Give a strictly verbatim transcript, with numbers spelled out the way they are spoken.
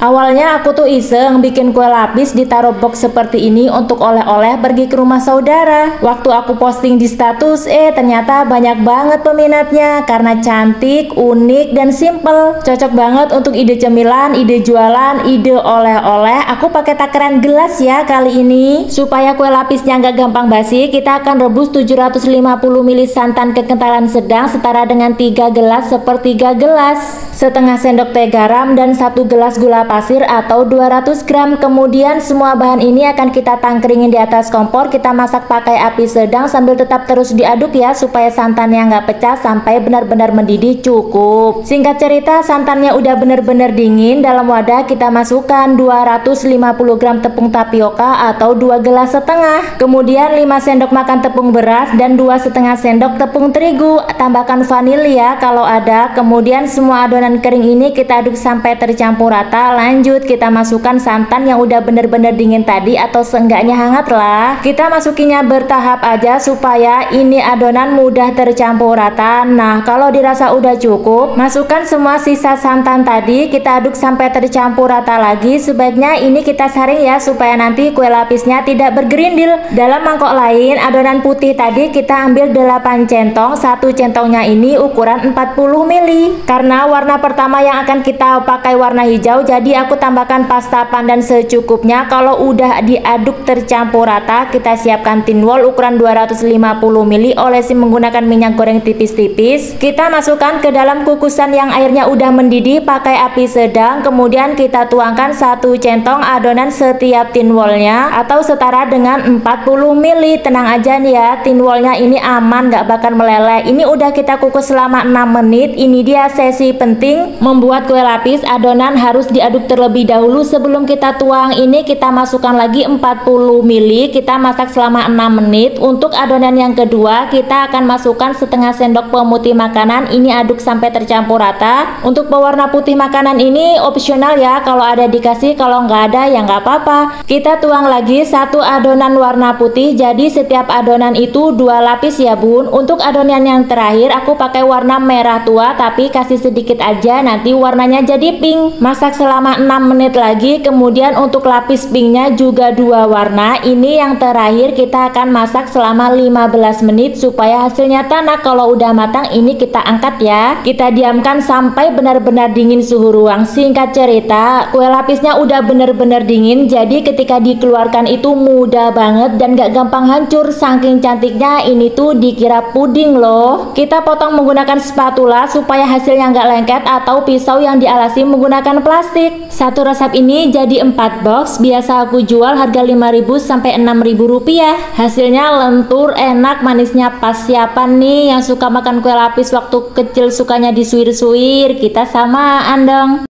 Awalnya aku tuh iseng bikin kue lapis ditaruh box seperti ini untuk oleh-oleh pergi ke rumah saudara. Waktu aku posting di status, eh ternyata banyak banget peminatnya karena cantik, unik, dan simple. Cocok banget untuk ide cemilan, ide jualan, ide oleh-oleh. Aku pakai takaran gelas ya kali ini. Supaya kue lapisnya nggak gampang basi, kita akan rebus tujuh ratus lima puluh mililiter santan kekentalan sedang setara dengan tiga gelas sepertiga gelas, setengah sendok teh garam, dan satu gelas gula pasir atau dua ratus gram. Kemudian semua bahan ini akan kita tangkringin di atas kompor. Kita masak pakai api sedang sambil tetap terus diaduk ya supaya santannya nggak pecah sampai benar-benar mendidih cukup. Singkat cerita, santannya udah bener-bener dingin. Dalam wadah kita masukkan dua ratus lima puluh gram tepung tapioka atau dua gelas setengah. Kemudian lima sendok makan tepung beras dan dua setengah sendok tepung terigu. Tambahkan vanilya kalau ada. Kemudian semua adonan kering ini kita aduk sampai tercampur rata. Lanjut kita masukkan santan yang udah bener-bener dingin tadi atau seenggaknya hangat lah. Kita masukinya bertahap aja supaya ini adonan mudah tercampur rata. Nah, kalau dirasa udah cukup, masukkan semua sisa santan tadi. Kita aduk sampai tercampur rata lagi. Sebaiknya ini kita saring ya supaya nanti kue lapisnya tidak bergerindil. Dalam mangkok lain, adonan putih tadi kita ambil delapan centong. Satu centongnya ini ukuran empat puluh mililiter. Karena warna pertama yang akan kita pakai warna hijau, jadi aku tambahkan pasta pandan secukupnya. Kalau udah diaduk tercampur rata, kita siapkan tin wol ukuran dua ratus lima puluh mililiter, olesi menggunakan minyak goreng tipis-tipis. Kita masukkan ke dalam kukusan yang airnya udah mendidih pakai api sedang. Kemudian kita tuangkan satu centong adonan setiap tin wolnya atau setara dengan empat puluh mililiter. Tenang aja nih ya, tin wolnya ini aman, gak bakal meleleh. Ini udah kita kukus selama enam menit. Ini dia sesi penting membuat kue lapis. Adonan harus diaduk terlebih dahulu sebelum kita tuang. Ini kita masukkan lagi empat puluh mililiter. Kita masak selama enam menit. Untuk adonan yang kedua, kita akan masukkan setengah sendok pemutih makanan. Ini aduk sampai tercampur rata. Untuk pewarna putih makanan ini opsional ya, kalau ada dikasih, kalau nggak ada ya nggak apa-apa. Kita tuang lagi satu adonan warna putih. Jadi setiap adonan itu dua lapis ya bun. Untuk adonan yang terakhir aku pakai warna merah tua, tapi kasih sedikit aja, nanti warnanya jadi pink. Masak selama enam menit lagi. Kemudian untuk lapis pinknya juga dua warna. Ini yang terakhir kita akan masak selama lima belas menit supaya hasilnya tanak. Kalau udah matang ini kita angkat ya. Kita diamkan sampai benar-benar dingin suhu ruang. Singkat cerita, kue lapisnya udah bener-bener dingin, jadi ketika dikeluarkan itu mudah banget dan gak gampang hancur. Saking cantiknya ini tuh dikira puding loh. Kita potong menggunakan spatula supaya hasilnya nggak lengket, atau pisau yang dialasi menggunakan plastik. Satu resep ini jadi empat box. Biasa aku jual harga lima ribu sampai enam ribu rupiah. Hasilnya lentur, enak, manisnya pas. Siapa nih yang suka makan kue lapis waktu kecil sukanya disuir-suir? Kita samaan dong.